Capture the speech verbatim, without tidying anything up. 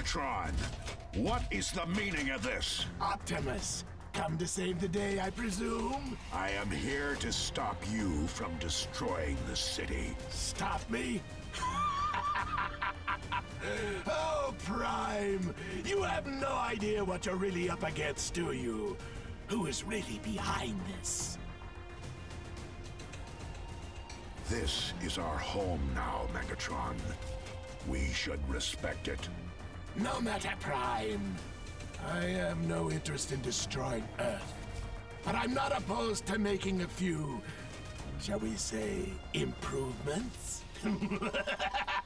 Megatron, what is the meaning of this? Optimus, come to save the day, I presume? I am here to stop you from destroying the city. Stop me? Oh, Prime! You have no idea what you're really up against, do you? Who is really behind this? This is our home now, Megatron. We should respect it. No matter, Prime. I have no interest in destroying Earth. But I'm not opposed to making a few, shall we say, improvements?